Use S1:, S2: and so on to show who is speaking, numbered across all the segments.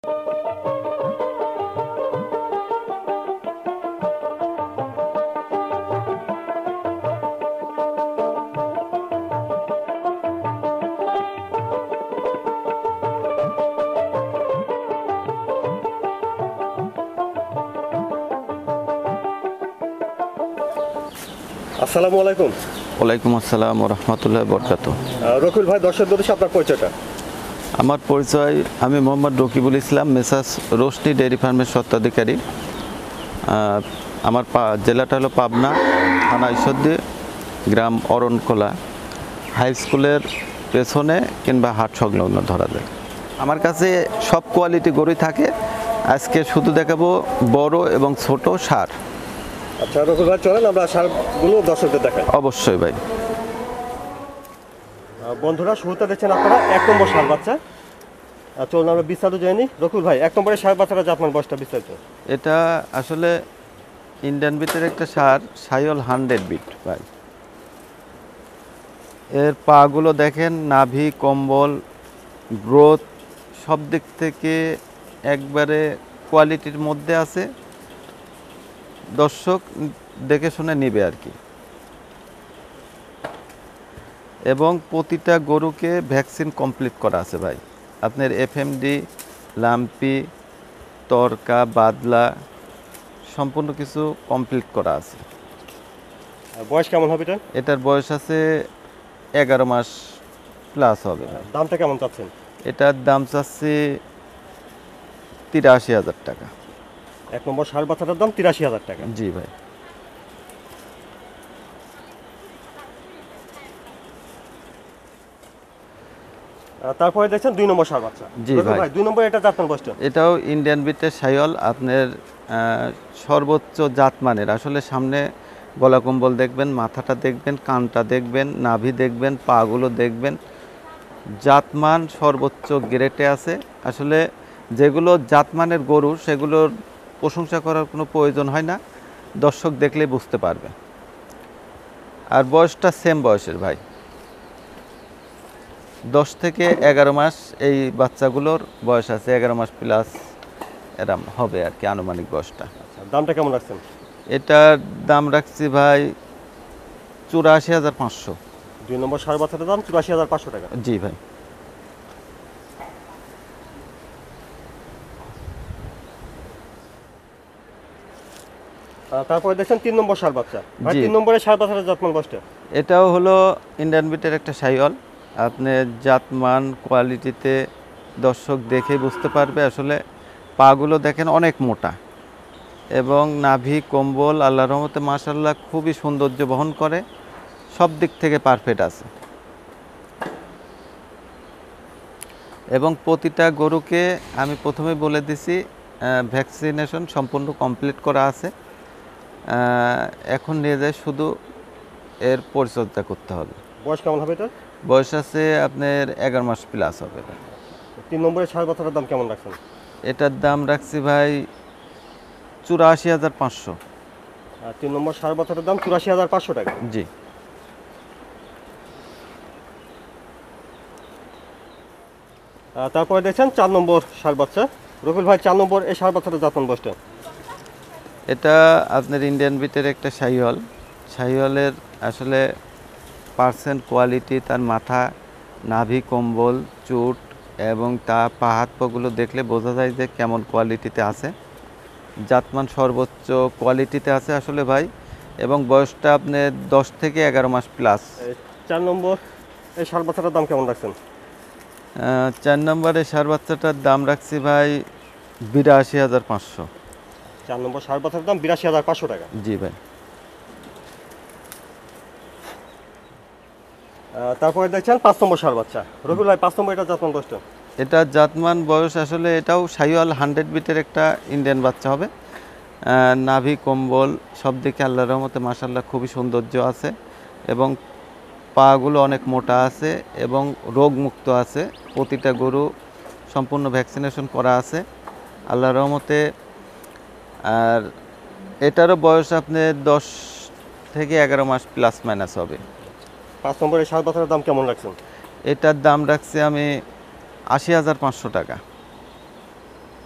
S1: আসসালামু আলাইকুম।
S2: ওয়ালাইকুম আসসালাম ওয়া রাহমাতুল্লাহি ওয়া বারাকাতুহু।
S1: রকিবুল ভাই, দর্শকদের উদ্দেশ্যে আপনার পরিচয়টা।
S2: আমার পরিচয়, আমি মোহাম্মদ রকিবুল ইসলাম, মেসার্স রোশনি ডেয়ারি ফার্মের স্বত্বাধিকারী। আমার জেলাটা হলো পাবনা, থানা ঈশ্বরদী, গ্রাম অরণখোলা, হাই স্কুলের পেছনে কিংবা হাট সংলগ্ন ধরা যায়। আমার কাছে সব কোয়ালিটি গরুই থাকে। আজকে শুধু দেখাবো বড় এবং ছোট ষাঁড়।
S1: আচ্ছা রকিবুল ভাই, চলেন আমরা ষাঁড়গুলো দর্শকদের দেখাই।
S2: অবশ্যই ভাই।
S1: বন্ধুরা, শুরুতে দেখছেন আপনারা 1 নম্বর ষাঁড় বাচ্চা। চলুন আমরা বিস্তারিত জেনে নিই। রকিবুল ভাই, 1 নম্বরের ষাঁড় বাচ্চাটা জাতমান বয়সটা বিস্তারিত।
S2: এটা আসলে ইন্ডিয়ান বিটের একটা ষাঁড়, সাইওয়াল 100 বিট ভাই। এর পাগুলো দেখেন, নাভি, কম্বল, গ্রোথ সব দিক থেকে একবারে কোয়ালিটির মধ্যে আছে। দর্শক দেখে শুনে নেবে আর কি। এবং প্রতিটা গরুকে ভ্যাকসিন কমপ্লিট করা আছে ভাই। আপনার এফএমডি, লাম্পি, তরকা, বাদলা সম্পূর্ণ কিছু কমপ্লিট করা আছে।
S1: বয়স কেমন হবে এটা?
S2: এটার বয়স আছে 11 মাস প্লাস হবে ভাই।
S1: দামটা কেমন চাচ্ছেন?
S2: এটার দাম চাচ্ছি 83,000 টাকা।
S1: 1 নম্বর ষাঁড় বাচ্চাটার দাম 83,000 টাকা।
S2: জি ভাই।
S1: তারপরে দেখছেন 2 নম্বর ষাঁড় বাচ্চা।
S2: জি
S1: রকিবুল
S2: ভাই।
S1: ভাই, 2 নম্বর এটা জাতমান বয়সটা।
S2: এটাও ইন্ডিয়ান বিটের সাইওয়াল, আপনার সর্বোচ্চ জাতমানের। আসলে সামনে গলা কম্বল দেখবেন, মাথাটা দেখবেন, কানটা দেখবেন, নাভি দেখবেন, পাগুলো দেখবেন, জাতমান সর্বোচ্চ গ্রেটে আছে। আসলে যেগুলো জাতমানের গরু সেগুলোর প্রশংসা করার কোনো প্রয়োজন হয় না, দর্শক দেখলেই বুঝতে পারবে। আর বয়সটা সেম বয়সের ভাই, 10 থেকে 11 মাস এই বাচ্চাগুলোর বয়স আছে। 11 মাস প্লাস এরম হবে আর কি আনুমানিক বয়সটা।
S1: দামটা কেমন রাখছেন?
S2: এটার দাম রাখছি ভাই 84,500।
S1: 2 নম্বর ষাঁড় বাচ্চাটার দাম 84,500 টাকা।
S2: জি ভাই।
S1: তারপরে দেখছেন 3 নম্বর ষাঁড় বাচ্চা। ভাই,
S2: জি।
S1: 3 নম্বরের ষাঁড় বাচ্চাটার জাতমান বয়সটা।
S2: এটাও হলো ইন্ডিয়ান বিটের একটা সাইওয়াল। আপনি জাতমান কোয়ালিটিতে দর্শক দেখে বুঝতে পারবে। আসলে পাগুলো দেখেন অনেক মোটা, এবং নাভি, কম্বল আল্লাহর রহমতে মাশাআল্লাহ খুবই সৌন্দর্য বহন করে। সব দিক থেকে পারফেক্ট আছে। এবং প্রতিটা গরুকে আমি প্রথমে বলে দিছি ভ্যাকসিনেশন সম্পূর্ণ কমপ্লিট করা আছে। এখন নিয়ে যায় শুধু এর পরিচর্যা করতে হবে।
S1: বয়স কেমন হবে এটা?
S2: বয়স আছে আপনার 11 মাস প্লাস হবে।
S1: 3 নম্বরের ষাঁড় বাচ্চাটার দাম কেমন রাখছেন?
S2: এটার দাম রাখছি ভাই 84,500।
S1: 3 নম্বর ষাঁড় বাচ্চাটার দাম 84,500 টাকা।
S2: জি।
S1: তারপরে দেখছেন 4 নম্বর ষাঁড় বাচ্চা। রকিবুল ভাই, 4 নম্বর এই ষাঁড় বাচ্চাটার জাতমান বয়সটা।
S2: এটা আপনার ইন্ডিয়ান বিটের একটা সাইওয়াল। সাইওয়ালের আসলে পার্সেন্ট কোয়ালিটি, তার মাথা, নাভি, কম্বল, চুট এবং তার পা হাত পাগুলো দেখলে বোঝা যায় যে কেমন কোয়ালিটিতে আছে। জাতমান সর্বোচ্চ কোয়ালিটিতে আছে আসলে ভাই। এবং বয়সটা আপনার 10 থেকে 11 মাস প্লাস।
S1: 4 নম্বর এই ষাঁড় বাচ্চাটার দাম কেমন রাখছেন?
S2: 4 নম্বরে ষাঁড় বাচ্চাটার দাম রাখছি ভাই 82,500।
S1: 4 নম্বর ষাঁড় বাচ্চাটার দাম 82,500 টাকা।
S2: জি ভাই।
S1: তারপরে দেখছেন 5 নম্বর ষাঁড় বাচ্চা। রকিবুল ভাই, 5 নম্বর এটা জাতমান বয়সটা।
S2: এটা জাতমান বয়স আসলে এটাও সাইওয়াল 100 বিটের একটা ইন্ডিয়ান বাচ্চা হবে। নাভি, কম্বল সব দিকে আল্লাহর রহমতে মাশাআল্লাহ খুবই সৌন্দর্য আছে, এবং পাগুলো অনেক মোটা আছে এবং রোগমুক্ত আছে। প্রতিটা গরু সম্পূর্ণ ভ্যাকসিনেশন করা আছে আল্লাহর রহমতে। আর এটারও বয়স আপনার 10 থেকে 11 মাস প্লাস মাইনাস হবে।
S1: 5 নম্বর এই ষাঁড় বাচ্চাটার দাম কেমন রাখছেন?
S2: এটার দাম রাখছি আমি 80,500 টাকা।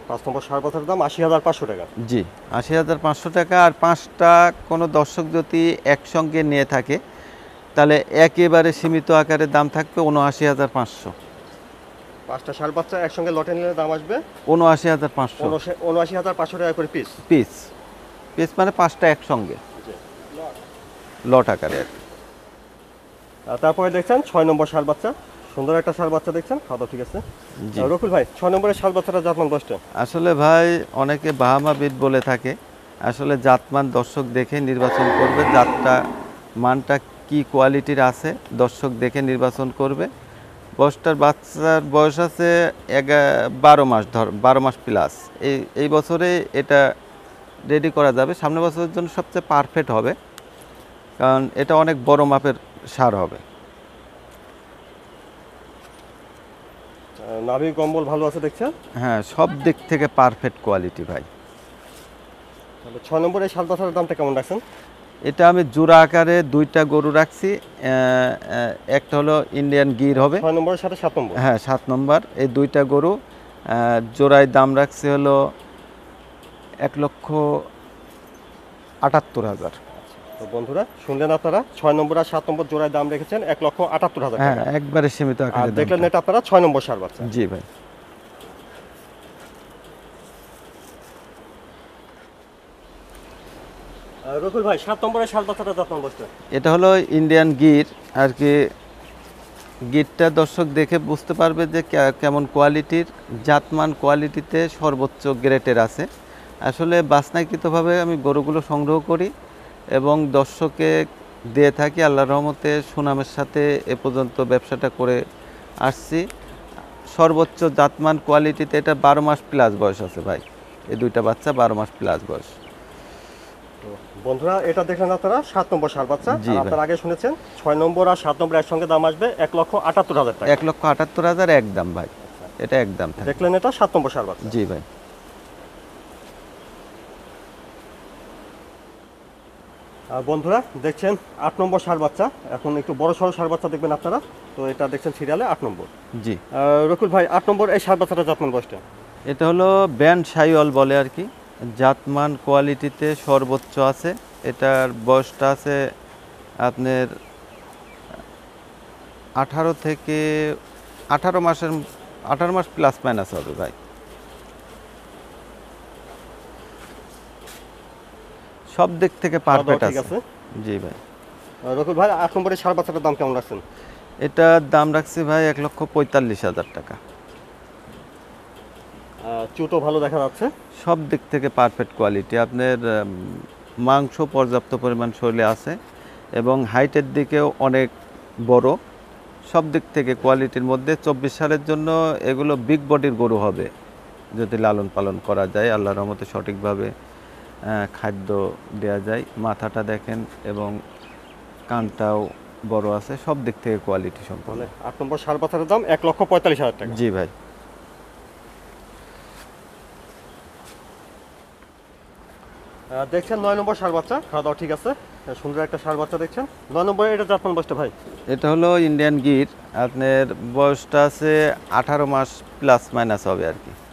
S1: 5 নম্বর সার বাচ্চাটার দাম 80,500 টাকা।
S2: জি, 80,500 টাকা। আর 5টা কোনো দর্শক যদি একসঙ্গে নিয়ে থাকে তাহলে একেবারে সীমিত আকারে দাম থাকবে 79,500।
S1: 5টা সার বাচ্চা একসঙ্গে লটে নিলে দাম আসবে
S2: 79,500
S1: 79,500 টাকা করে পিস।
S2: পিস। পিস মানে 5টা একসঙ্গে লট আকারে আর কি।
S1: তারপরে দেখছেন 6 নম্বর সার বাচ্চা, সুন্দর একটা সার বাচ্চা দেখছেন, খাওয়া ঠিক আছে।
S2: জি।
S1: রকুল ভাই 6 নম্বরের সার বাচ্চাটা জাতমান বয়সটা?
S2: আসলে ভাই অনেকে বাহামা বিট বলে থাকে, আসলে জাতমান দর্শক দেখে নির্বাচন করবে, জাতটা মানটা কি কোয়ালিটির আছে দর্শক দেখে নির্বাচন করবে। বাচ্চার বয়স আছে 12 মাস, 12 মাস প্লাস। এই বছরে এটা রেডি করা যাবে, সামনের বছরের জন্য সবচেয়ে পারফেক্ট হবে, কারণ এটা অনেক বড় মাপের সার হবে।
S1: নাভি কম্বল ভালো আছে দেখছেন?
S2: হ্যাঁ, সব দিক থেকে পারফেক্ট কোয়ালিটি ভাই।
S1: তাহলে 6 নম্বরের সার বাচ্চাটার দামটা কেমন রাখছেন?
S2: এটা আমি জোড়া আকারে 2টা গরু রাখছি, একটা হলো ইন্ডিয়ান গির হবে
S1: 6 নম্বরের সাথে 7 নম্বর।
S2: হ্যাঁ 7 নম্বর। এই 2টা গরু জোড়ায় দাম রাখছি হলো 1,78,000।
S1: তো বন্ধুরা শুনলেন আপনারা, 6 নম্বর আর 7 নম্বর জোড়ায় দাম রেখেছেন 1,78,000
S2: হ্যাঁ,
S1: টাকা।
S2: একবারে সীমিত
S1: আর
S2: আকারে
S1: দেখলেন
S2: দামটা।
S1: এটা আপনারা 6 নম্বর সার বাচ্চা।
S2: জি ভাই।
S1: রকুল ভাই 7 নম্বরের সার বাচ্চাটা জাতমান বয়সটা?
S2: এটা হলো ইন্ডিয়ান গির আর কি। গিরটা দর্শক দেখে বুঝতে পারবে যে কেমন কোয়ালিটির, জাতমান কোয়ালিটিতে সর্বোচ্চ গ্রেটের আছে। আসলে বাছনাইকৃতভাবে আমি গরুগুলো সংগ্রহ করি এবং দর্শকে দিয়ে থাকি। আল্লাহর রহমতে সুনামের সাথে এ পর্যন্ত ব্যবসাটা করে আসছি। সর্বোচ্চ জাতমান কোয়ালিটিতে এটা 12 মাস প্লাস বয়স আছে ভাই। এই 2টা বাচ্চা 12 মাস প্লাস বয়স।
S1: তো বন্ধুরা এটা দেখলেন আপনারা 7 নম্বর সার বাচ্চা।
S2: জি
S1: আর
S2: ভাই।
S1: আপনারা আগে শুনেছেন 6 নম্বর আর 7 নম্বর একসঙ্গে দাম আসবে 1,78,000 টাকা।
S2: 1,78,000 একদম ভাই, এটা একদম থাকে।
S1: দেখলেন এটা 7 নম্বর সার বাচ্চা।
S2: জি ভাই।
S1: আর বন্ধুরা দেখছেন 8 নম্বর সার বাচ্চা, এখন একটু বড় সড়ো সার বাচ্চা দেখবেন আপনারা। তো এটা দেখছেন সিরিয়ালে 8 নম্বর।
S2: জি,
S1: রকুল ভাই 8 নম্বর এই সার বাচ্চাটা জাতমান বয়সটা?
S2: এটা হলো ব্যান্ড শাইওয়াল বলে আর কি, জাতমান কোয়ালিটিতে সর্বোচ্চ আছে। এটার বয়সটা আছে আপনার 18 মাস প্লাস মাইনাস হবে ভাই। সব দিক থেকে পারফেক্ট
S1: ঠিক
S2: আছে।
S1: আছে।
S2: জি ভাই।
S1: রকুল ভাই 8 নম্বরের সার বাচ্চাটার দাম কেমন রাখছেন?
S2: এটার দাম রাখছি ভাই 1,45,000 টাকা।
S1: চুটও ভালো দেখা যাচ্ছে।
S2: সব দিক থেকে পারফেক্ট কোয়ালিটি। আপনার মাংস পর্যাপ্ত পরিমাণ শরীরে আছে এবং হাইটের দিকেও অনেক বড়। সব দিক থেকে কোয়ালিটির মধ্যে 24 সালের জন্য এগুলো বিগ বডির গরু হবে যদি লালন পালন করা যায়, আল্লাহর রহমতে সঠিকভাবে খাদ্য দেওয়া যায়। মাথাটা দেখেন এবং কানটাও বড় আছে, সব দিক থেকে কোয়ালিটি সম্পন্ন।
S1: 8 নম্বর সার বাচ্চাটার দাম 1,45,000 টাকা।
S2: জি ভাই।
S1: দেখছেন 9 নম্বর সার বাচ্চা, খাওয়া দাওয়া ঠিক আছে, সুন্দর একটা সার বাচ্চা দেখছেন। 9 নম্বরে এটা জাতমান বয়সটা ভাই?
S2: এটা হলো ইন্ডিয়ান গির, আপনার বয়সটা আছে 18 মাস প্লাস মাইনাস হবে আর কি।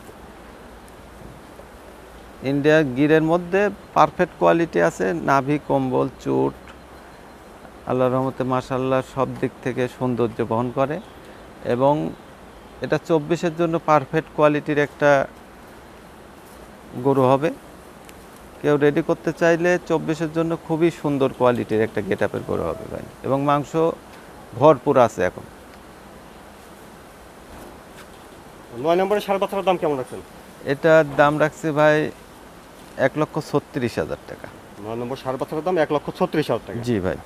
S2: ইন্ডিয়া গিরের মধ্যে পারফেক্ট কোয়ালিটি আছে, নাভি কম্বল চুট আল্লাহর রহমতে মাশাআল্লাহ সব দিক থেকে সৌন্দর্য বহন করে এবং এটা 24-এর জন্য পারফেক্ট কোয়ালিটির একটা গরু হবে। কেউ রেডি করতে চাইলে 24-এর জন্য খুবই সুন্দর কোয়ালিটির একটা গেট আপের গরু হবে ভাই, এবং মাংস ভরপুর আছে এখন।
S1: 9 নম্বরের সার বাচ্চাটার দাম কেমন রাখছেন?
S2: এটার দাম রাখছি ভাই 1,36,000 টাকা।
S1: 9 নম্বর সার বাচ্চাটার দাম 1,36,000 টাকা।
S2: জি ভাই।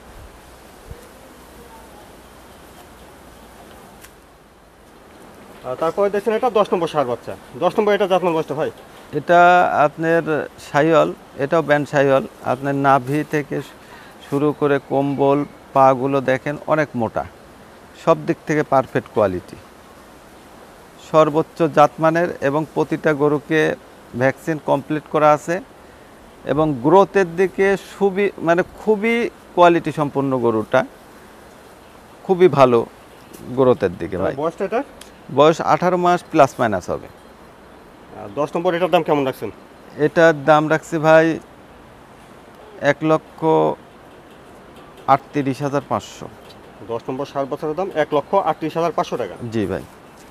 S1: তারপরে দেখছেন এটা 10 নম্বর সার বাচ্চা। 10 নম্বর এটা জাতমান বয়সটা ভাই?
S2: এটা আপনার শাইওয়াল, এটাও ব্যান্ড শাইওয়াল। আপনার নাভি থেকে শুরু করে কম্বল পাগুলো দেখেন অনেক মোটা, সব দিক থেকে পারফেক্ট কোয়ালিটি, সর্বোচ্চ জাতমানের এবং প্রতিটা গরুকে ভ্যাকসিন কমপ্লিট করা আছে এবং গ্রোথের দিকে খুবই কোয়ালিটি সম্পন্ন গরুটা, খুবই ভালো গ্রোথের দিকে ভাই।
S1: বয়সটা এটা?
S2: বয়স 18 মাস প্লাস মাইনাস হবে।
S1: 10 নম্বর এটার দাম কেমন রাখছেন?
S2: এটার দাম রাখছি ভাই 1,38,500।
S1: 10 নম্বর সার বাচ্চার দাম 1,38,500 টাকা।
S2: জি ভাই।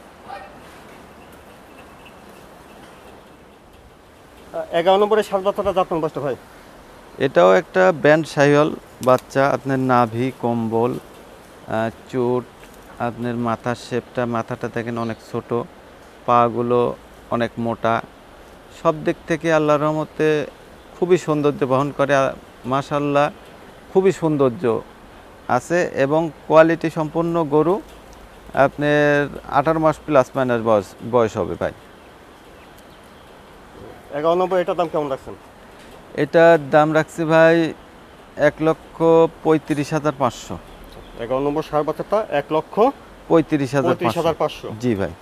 S1: 11 নম্বরের সার বাচ্চাটা জাতমান বয়সটা ভাই?
S2: এটাও একটা ব্যান্ড শাহিওয়াল বাচ্চা। আপনার নাভি, কম্বল, চুট, আপনার মাথার শেপটা, মাথাটা দেখেন অনেক ছোট, পাগুলো অনেক মোটা, সব দিক থেকে আল্লাহর রহমতে খুবই সৌন্দর্য বহন করে। মাশাআল্লাহ খুবই সৌন্দর্য আছে এবং কোয়ালিটি সম্পন্ন গরু। আপনার 18 মাস প্লাস মাইনাস বয়স হবে ভাই।
S1: 11 নম্বর এটার দাম কেমন রাখছেন?
S2: এটার দাম রাখছি ভাই 1,35,500।
S1: 11 নম্বর সার বাচ্চাটা 1,35,500।
S2: 35,500। জি ভাই।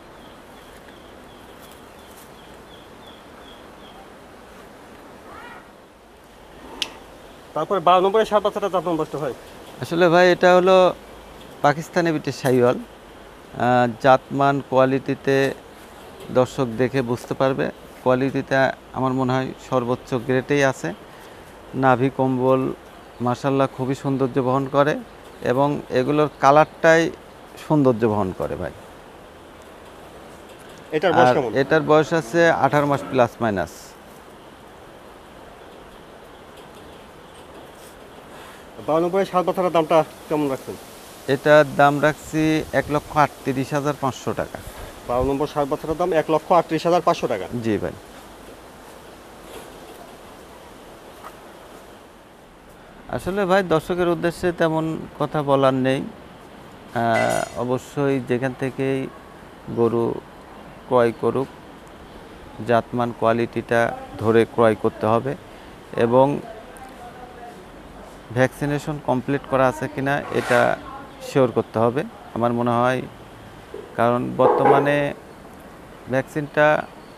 S1: তারপরে 12 নম্বরের সার বাচ্চাটা জাতমান বয়সটা ভাই?
S2: আসলে ভাই এটা হলো পাকিস্তানি বিটের শাহিওয়াল। জাতমান কোয়ালিটিতে দর্শক দেখে বুঝতে পারবে। কোয়ালিটিতে আমার মনে হয় সর্বোচ্চ গ্রেডেই আছে। নাভি, কম্বল মাশাআল্লাহ খুবই সৌন্দর্য বহন করে এবং এগুলোর কালারটাই সৌন্দর্য বহন করে ভাই।
S1: এটার বয়স
S2: আর
S1: কেমন?
S2: এটার বয়স আছে 18 মাস প্লাস মাইনাস।
S1: 12 নম্বরের সার বাচ্চাটার দামটা কেমন রাখছেন?
S2: এটার দাম রাখছি 1,38,500 টাকা।
S1: 12 নম্বর সার বাচ্চাটার দাম 1,38,500 টাকা।
S2: জি ভাই। আসলে ভাই দর্শকের উদ্দেশ্যে তেমন কথা বলার নেই। অবশ্যই যেখান থেকেই গরু ক্রয় করুক, জাতমান কোয়ালিটিটা ধরে ক্রয় করতে হবে এবং ভ্যাকসিনেশন কমপ্লিট করা আছে কিনা এটা শিওর করতে হবে আমার মনে হয়। কারণ বর্তমানে ভ্যাকসিনটা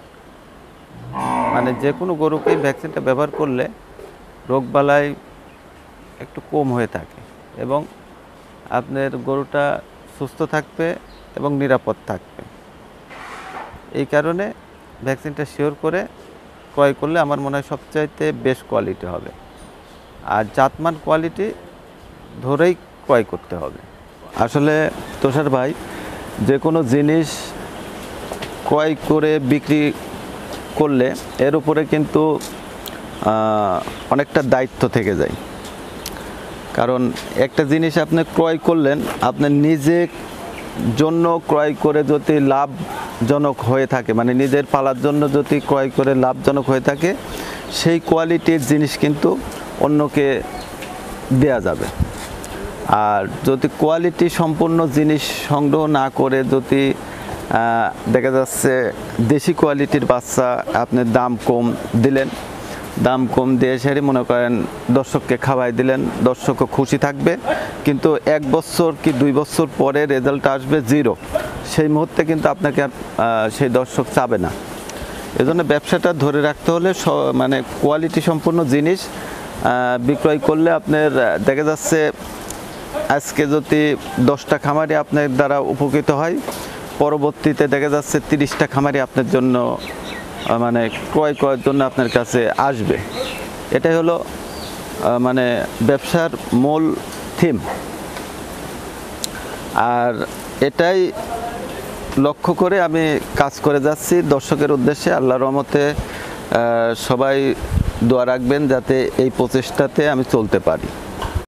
S2: মানে যে কোনো গরুকেই ভ্যাকসিনটা ব্যবহার করলে রোগবালাই একটু কম হয়ে থাকে এবং আপনার গরুটা সুস্থ থাকবে এবং নিরাপদ থাকবে। এই কারণে ভ্যাকসিনটা শিওর করে ক্রয় করলে আমার মনে হয় সবচাইতে বেস্ট কোয়ালিটি হবে। আর জাতমান কোয়ালিটি ধরেই ক্রয় করতে হবে। আসলে তুষার ভাই যে কোনো জিনিস ক্রয় করে বিক্রি করলে এর উপরে কিন্তু অনেকটা দায়িত্ব থেকে যায়। কারণ একটা জিনিস আপনি ক্রয় করলেন, আপনার নিজের জন্য ক্রয় করে যদি লাভজনক হয়ে থাকে, মানে নিজের পালার জন্য যদি ক্রয় করে লাভজনক হয়ে থাকে, সেই কোয়ালিটির জিনিস কিন্তু অন্যকে দেয়া যাবে। আর যদি কোয়ালিটি সম্পূর্ণ জিনিস সংগ্রহ না করে যদি দেখা যাচ্ছে দেশি কোয়ালিটির বাচ্চা আপনি দাম কম দিলেন, দাম কম দিয়ে সেরে মনে করেন দর্শককে খাওয়াই দিলেন, দর্শকও খুশি থাকবে, কিন্তু 1 বছর কি 2 বছর পরে রেজাল্ট আসবে 0, সেই মুহূর্তে কিন্তু আপনাকে আর সেই দর্শক চাবে না। এজন্য ব্যবসাটা ধরে রাখতে হলে মানে কোয়ালিটি সম্পন্ন জিনিস বিক্রয় করলে আপনার দেখা যাচ্ছে আজকে যদি 10টা খামারি আপনার দ্বারা উপকৃত হয়, পরবর্তীতে দেখা যাচ্ছে 30টা খামারি আপনার জন্য মানে ক্রয় করার জন্য আপনার কাছে আসবে। এটাই হলো মানে ব্যবসার মূল থিম। আর এটাই লক্ষ্য করে আমি কাজ করে যাচ্ছি দর্শকের উদ্দেশ্যে। আল্লাহর রহমতে সবাই দোয়া রাখবেন যাতে এই প্রচেষ্টাতে আমি চলতে পারি।